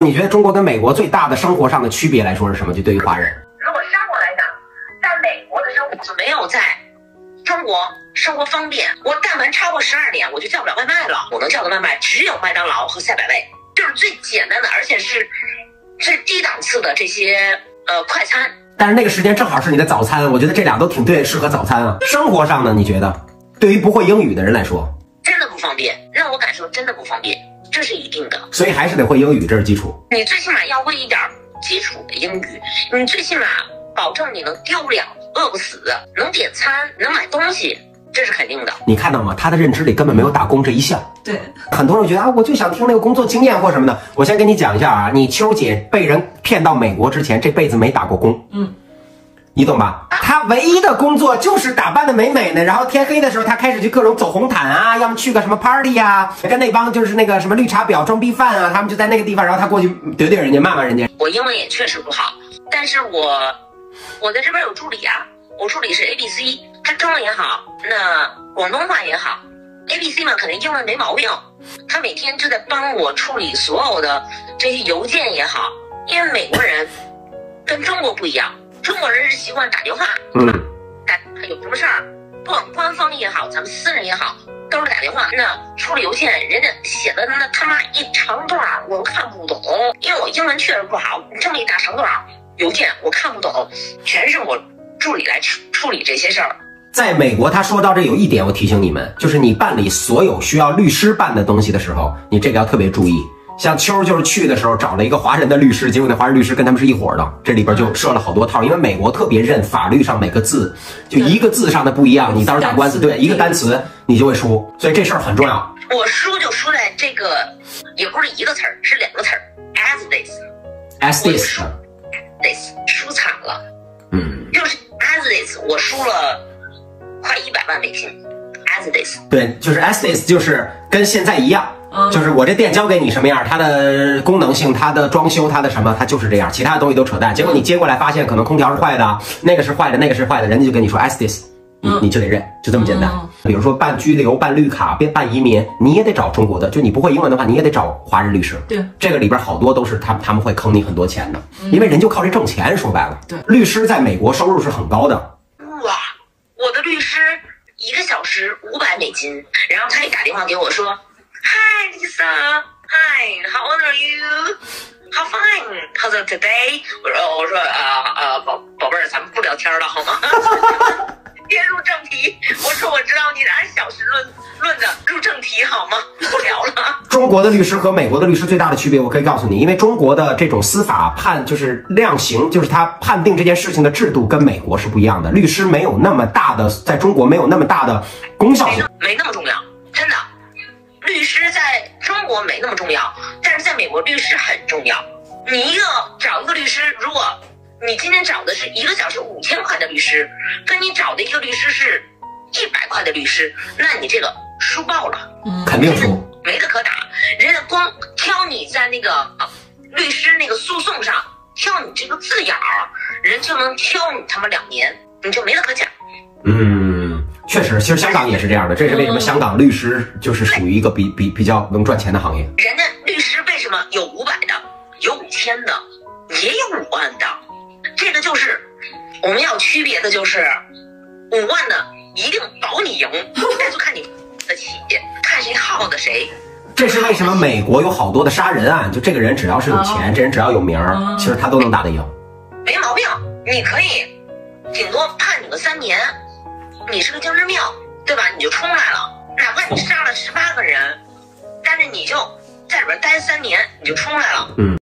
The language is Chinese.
你觉得中国跟美国最大的生活上的区别来说是什么？就对于华人， 如果生活来讲，在美国的生活是没有在中国生活方便。我但凡超过12点，我就叫不了外卖了。我能叫的外卖只有麦当劳和赛百味，就是最简单的，而且是最低档次的这些快餐。 但是那个时间正好是你的早餐，我觉得这俩都挺对，适合早餐啊。生活上呢，你觉得对于不会英语的人来说， 真的不方便，让我感受真的不方便，这是一定的。 所以还是得会英语，这是基础。 你最起码要会一点基础的英语，你最起码保证你能丢不了，饿不死，能点餐，能买东西，这是肯定的。 你看到吗？他的认知里根本没有打工这一项。 对， 很多人觉得啊，我就想听那个工作经验或什么的。我先跟你讲一下啊，你秋姐被人骗到美国之前，这辈子没打过工。你懂吧？她唯一的工作就是打扮的美美的，然后天黑的时候，她开始去各种走红毯啊，要么去个什么 party 啊，跟那帮就是那个什么绿茶婊装逼犯啊，他们就在那个地方，然后她过去怼怼人家，骂骂人家。 我英文也确实不好，但是我在这边有助理啊，我助理是 ABC， 他中文也好，那广东话也好 ，ABC 嘛，肯定英文没毛病。他每天就在帮我处理所有的这些邮件也好，因为美国人跟中国不一样。中国人是习惯打电话，有什么事儿，不管官方也好，咱们私人也好，都是打电话。那处理邮件，人家写的那他妈一长段，我看不懂，因为我英文确实不好。这么一大长段邮件，我看不懂，全是我助理来处理这些事儿。 在美国，他说到这有一点，我提醒你们，就是你办理所有需要律师办的东西的时候，你这个要特别注意。像秋就是去的时候找了一个华人的律师，结果那华人律师跟他们是一伙的，这里边就设了好多套，因为美国特别认法律上每个字，就一个字上的不一样，你到时候打官司，对一个单词你就会输，所以这事儿很重要。 我输就输在这个，也不是一个词儿，是2个词儿 ，as this，as this，输惨了，就是 as this， 我输了快100万美金 ，as this， 对，就是 as this， 就是跟现在一样。就是我这店交给你什么样，它的功能性、它的装修、它的什么，它就是这样，其他的东西都扯淡。结果你接过来发现，可能空调是坏的，那个是坏的，那个是坏的，人家就跟你说 as this， 你就得认，就这么简单。比如说办居留、办绿卡、办移民，你也得找中国的，就你不会英文的话，你也得找华人律师。 对， 这个里边好多都是他们会坑你很多钱的，因为人就靠这挣钱。说白了， 对， 律师在美国收入是很高的。 哇，我的律师1个小时500美金，然后他一打电话给我说。Hi Lisa, hi, how old are you? How fine? How's it today? 我说宝贝儿，咱们不聊天了好吗？先入正题，我说我知道你按小时论的，入正题好吗？不聊了。 中国的律师和美国的律师最大的区别，我可以告诉你，因为中国的这种司法就是量刑，就是他判定这件事情的制度跟美国是不一样的。律师没有那么大的，在中国没有那么大的功效性， 没那么重要，真的。律师在中国没那么重要，但是在美国律师很重要。你找一个律师，如果你今天找的是1个小时5000块的律师，跟你找的一个律师是100块的律师，那你这个输爆了， 肯定输， 没得可打。人家光挑你在那个律师那个诉讼上挑你这个字眼儿，人就能挑你他妈2年，你就没得可讲。 确实，其实香港也是这样的，这是为什么香港律师就是属于一个比较能赚钱的行业。 人家律师为什么有500的，有5000的，也有5万的？这个就是我们要区别的，就是5万的一定保你赢，那就看你的起，看谁耗的谁。 这是为什么美国有好多的杀人案，就这个人只要是有钱，这人只要有名儿，其实他都能打得赢。 没毛病，你可以顶多判你个3年。你是个精神病，对吧？你就出来了，哪怕你杀了18个人，但是你就在里边待3年，你就出来了。